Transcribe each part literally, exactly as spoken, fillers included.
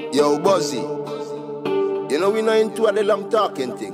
Yo, Buzzy, you know we not into a the long talking thing.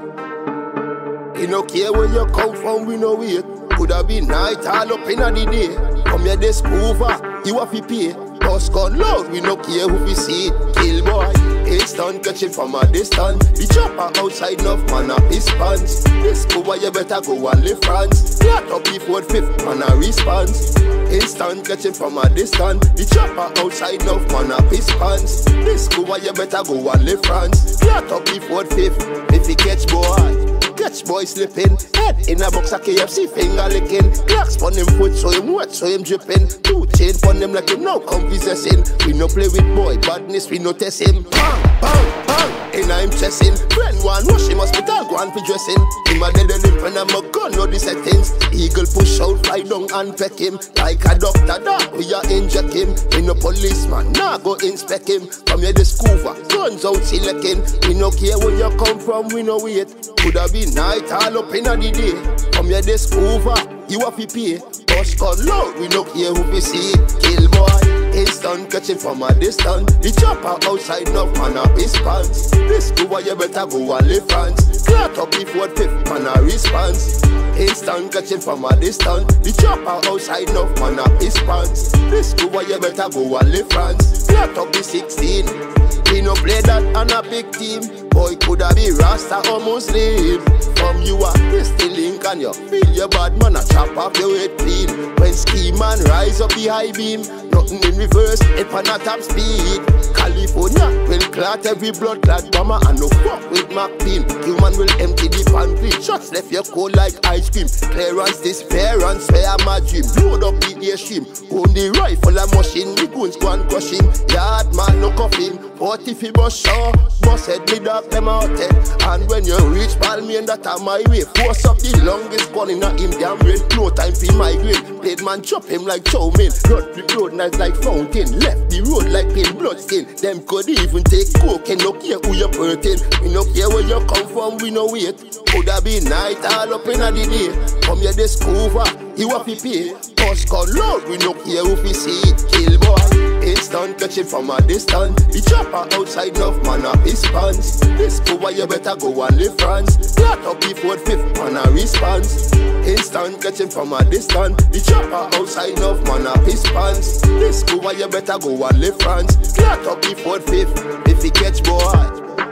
You no care where you come from, we no wait. Coulda been night all up in the day. Come here this over, you have to pay. Bus gun loud, we no care who we see it. Kill boy, instant catching from a distance. The chopper outside enough man up his pants. This over you better go and live France. Flat up before fifth man a response. Instant catching from a distance. The chopper outside enough man up his pants. This over you better go and live France. Flat up before fifth. If you catch boy, catch boy slipping. Head in a box of K F C finger licking. Clocks on him foot so him wet so him dripping. Two chain on him like him now come possessing. We no play with boy badness, we no test him. Bang, bang, bang, in a him chasing. Friend one rush him hospital go and fi dressing. Him a dead limp and I'm a gun know the settings. Eagle push out fly down and peck him. Like a doctor dog we a inject him. We no policeman nah go inspect him. Come here the scoover guns out selecting. We no care where you come from, we no wait. Coulda be night all up in the day. Come here this over, you have to pay. Bus gun loud, we no care who we see it. Kill boy, instant catching from a distance. The chopper outside enough man up his pants. This over you better go and live France. Flat up before fifth man a response. Instant catching from a distance. The chopper outside enough man up his pants. This over you better go and live France. Flat up the sixteen. We no play that on a big team. Boy coulda be Rasta or Muslim. From you a Christy link and you feel your bad man a chop off your head clean. When ski man rise up the high beam, nothing in reverse, it pan a top speed. California will clot every blood clot bomber and no fuck with McBean. Human will empty the pantry, shots left your cold like ice cream. Clearance, despair and spare my dream. Load up the airstream, own the rifle and machine. The goons go and crushing, yard man no coffin. Forty fi bus show, bus head me dog them out there. And when you reach Palmy and that a my way, force up the longest gun in a him damn rain. No time for migraine, played man chop him like chow mein. Blood the road nice like fountain, left the road like pale blood skin. Them could even take coke and no care who you hurting. We no care where you come from, we no wait. Coulda be night all up in the day. Come here this over, you have to pay. Bus gun loud, we no care who we see it. Kill boy, instant catching from a distance. The chopper outside enough man up his pants. This over you better go and live France. Flat up before fifth man a response. Instant catching from a distance. The chopper outside enough man up his pants. This over you better go and live France. Flat up before fifth if he catch boy.